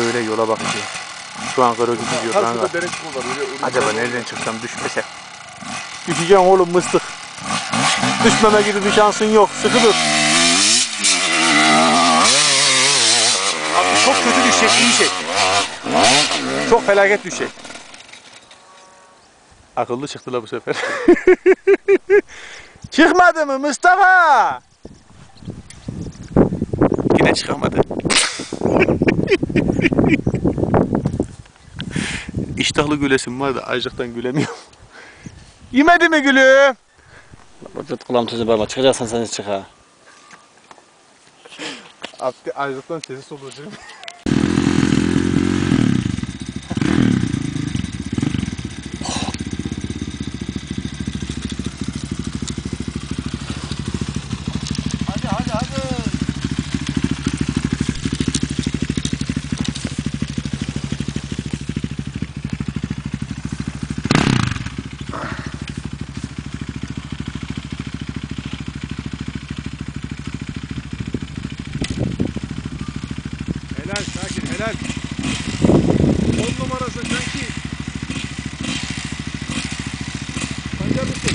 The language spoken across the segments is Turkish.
böyle yola bakıyor. Şu an kara gidiyor kanka. Öyle Acaba nereden çıksam düşmesem? Düşeceksin oğlum mıstık. Düşmeme gibi bir şansın yok. Sıkı dur. Abi çok kötü düşecek, iyi şey. Çok felaket düşecek. Akıllı çıktılar bu sefer. Çıkmadı mı Mustafa? Yine çıkamadı. İştahlı gülesim var da açlıktan gülemiyorum. Yemedi mi gülüm? Vücut kulağım tuzu bağırma. Çıkacaksan sen çık ha. Abdi açlıktan sesi solucuyum. Helal Şakir, helal. 10 numarası kanki. Pancar mısın?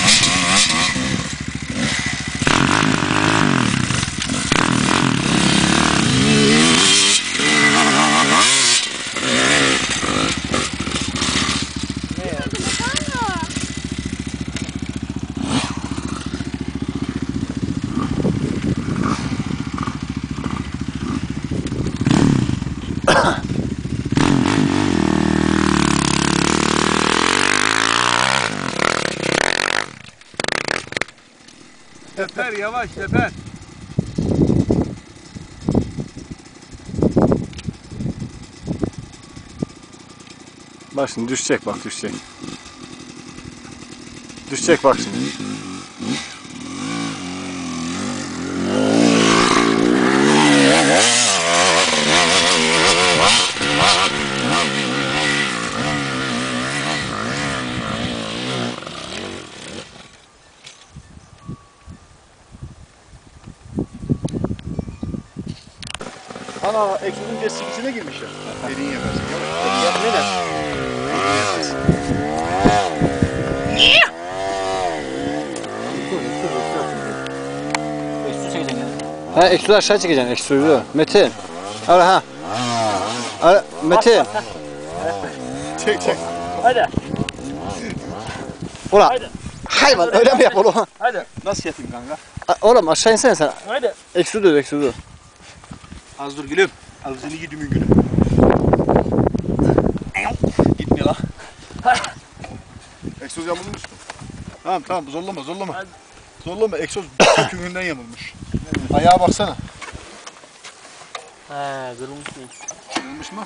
Teper yavaş teper. Bak şimdi düşecek bak düşecek. Düşecek bak şimdi. Ana egzozun destek içine girmiş ya. Dediğin yemez. Yap ne der? Eksu çekeceksin yani. Ha eksuyu aşağı çekeceksin eksuyu. Metin. Ara ha. Ara Metin. Çek çek. Hadi. Ulan. Haydi. Hayvan öyle mi yap oğlum? Hadi. Nasıl yapayım kanka? Oğlum aşağı insene sen. Hadi. Eksu dur eksu dur. Az dur gülüm. Al seni yediğimin gülüm. Gitmiyor lan. Egzoz yamulmuş. Tamam tamam zorlama zorlama. Hadi. Zorlama egzoz kökünden yamulmuş. Ayağa baksana. He, kırılmış mı? Yamulmuş mu?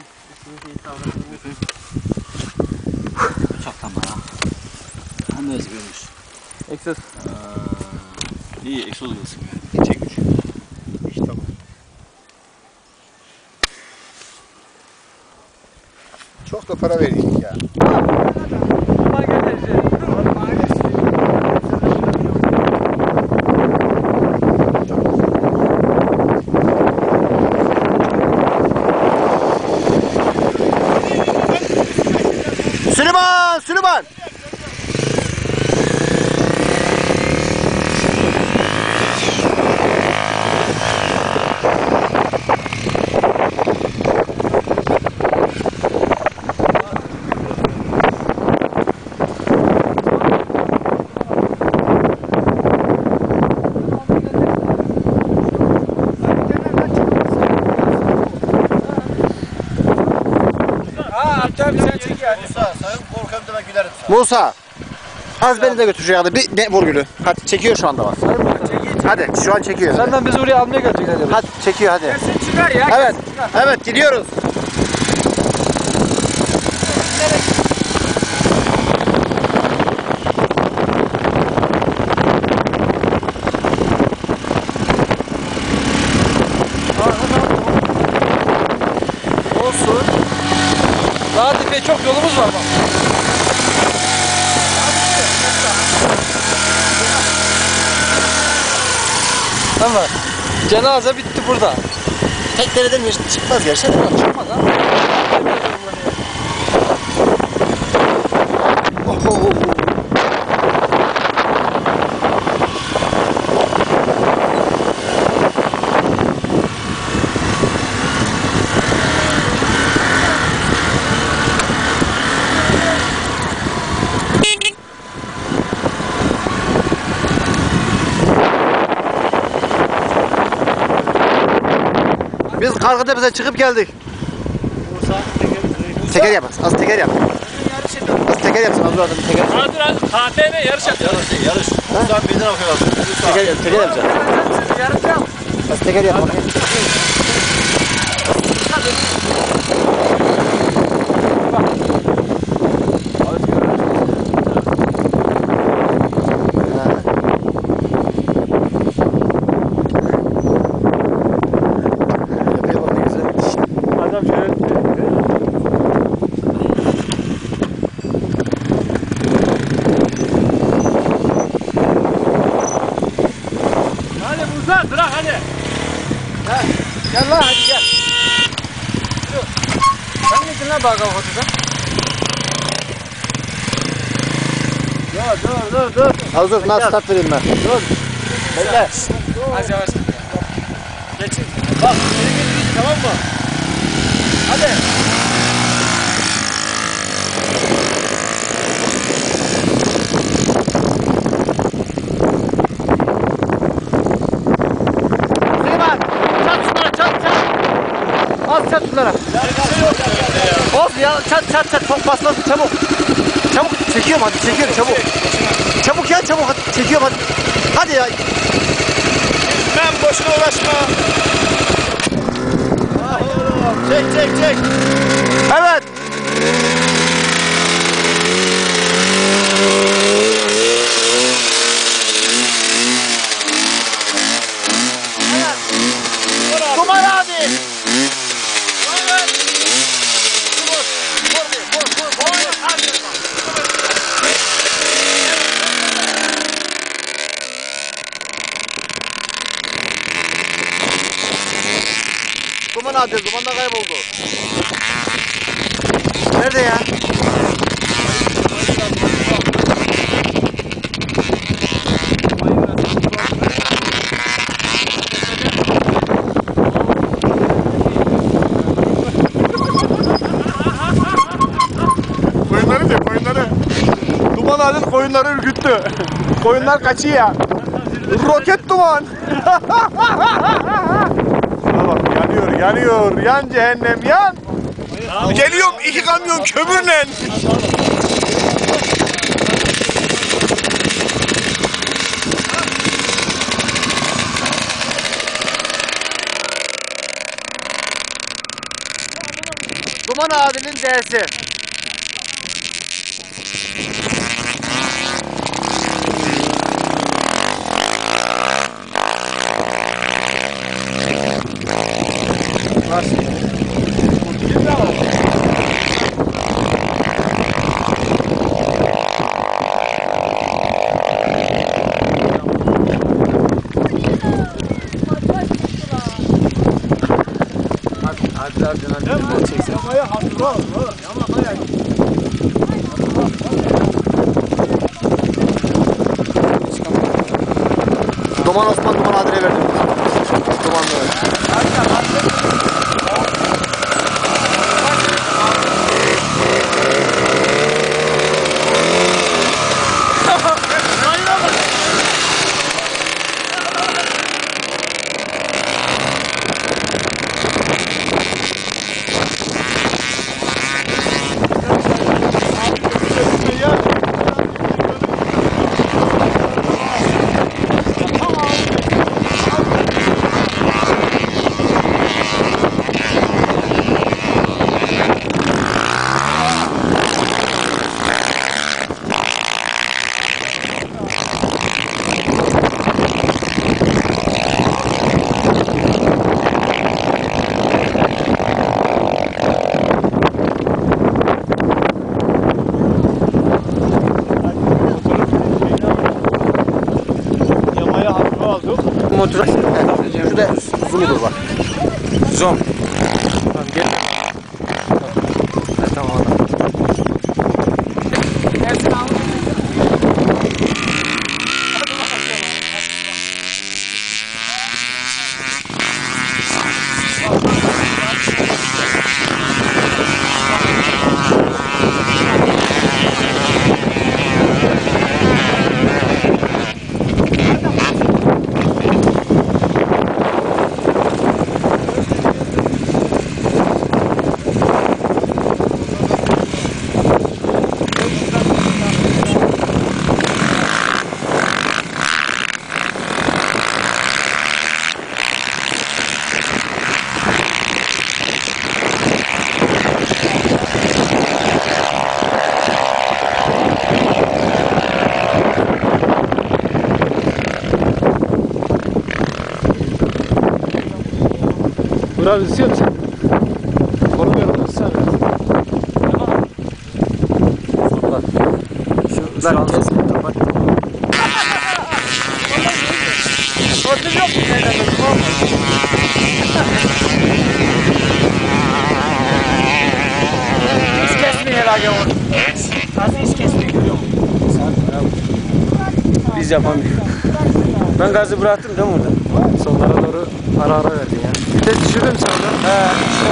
Uçaktan bana. Hem de ezbermiş. Egzoz. İyi egzoz olsun yani. Çek güç. İşte tamam. Çok da para verdik ya. Süleyman! Süleyman! Musa, az beni de götürecek hadi bir ne vurgülü. Hadi çekiyor şu anda bak. Hadi şu an çekiyor. Senden bizi oraya almaya gelecek hadi. Hadi çekiyor hadi. Kesin çıkar ya. Evet. Evet gidiyoruz. Olsun. Daha tepeye çok yolumuz var bak. Tamam. Cenaze bitti burada. Tek dereden çıkmaz gerçi. Çıkmaz ha. Biz Kargıtepe'ye çıkıp geldik. Teker yap. Az teker yap. Az teker yapsın. Az dur teker. Hadi lan KTM yarış yapıyor. Yarış. Buradan meydan okuyorlar. Teker yapacağım. Yarışacağım. Az teker yap. Adam şöyle Hadi Musa bırak hadi. Gel lan hadi gel. Sen misin lan bakalım fotoğrafı? dur. Az dur nasıl start vereyim ben. Bekle. Az yavaş. Geçin. Bak beni getirin tamam mı? Hadi. Süleyman çat şunlara çat. Az çat şunlara. Olsun ya çat çok basmasın çabuk. Çabuk çekiyorum hadi çekiyorum çabuk. Çabuk ya çabuk hadi çekiyorum hadi. Hadi ya. Ben boşuna uğraşma. Çek. Evet. Duman abi. Duman abi, duman da kayboldu. Nerede ya? Koyunları. Duman adın koyunları ürküttü. Koyunlar kaçıyor. Roket duman. Şuna bak yanıyor. Yan cehennem yan. Geliyorum 2 kamyon kömürle. Duman abinin dersi. Duman Osman Duman Adile verdim. Duman böyle. Motor. Şurada zoom'u dur bak. Zoom. Biraz istiyor musun? Korumuyorum ısrar. Şuradan kes. Kapat. Ortada yok mu? Hiç kesmiyor herhalde onu. Nasıl hiç kesmiyor görüyor musun? Biz yapamıyoruz. Ben gazı bıraktım değil mi orada? Sonlara doğru ara verdin ya. Bir de düşürdüm sonra. He.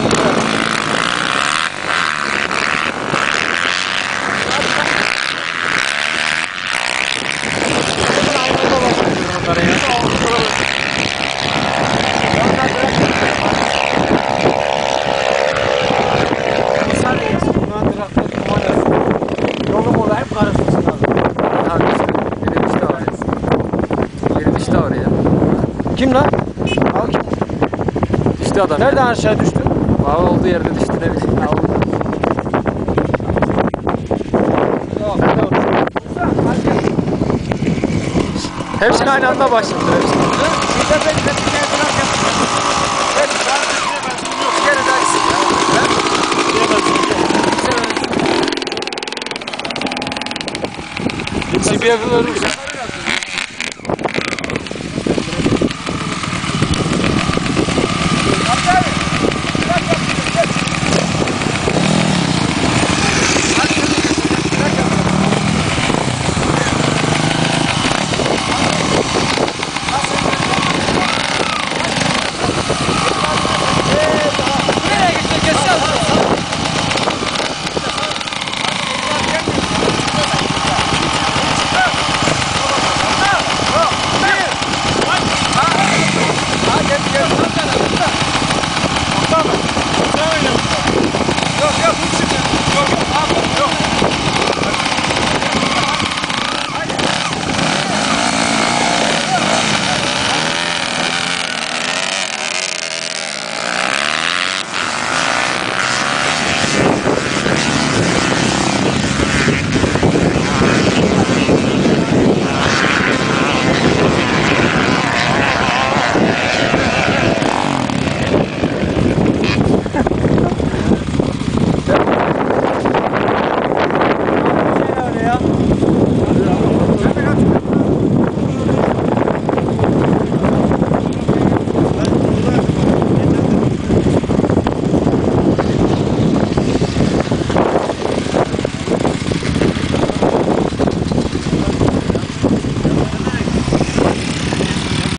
Yolum ola hep karışmışsın abi. Benim işte oraya. Benim işte oraya. Kim lan? Al kim? Düştü adam. Nereden aşağı düştü? Bağ olduğu yerde düştü ne bileyim. Hepsi aynı anda başladı. CBF'ı ölmüş.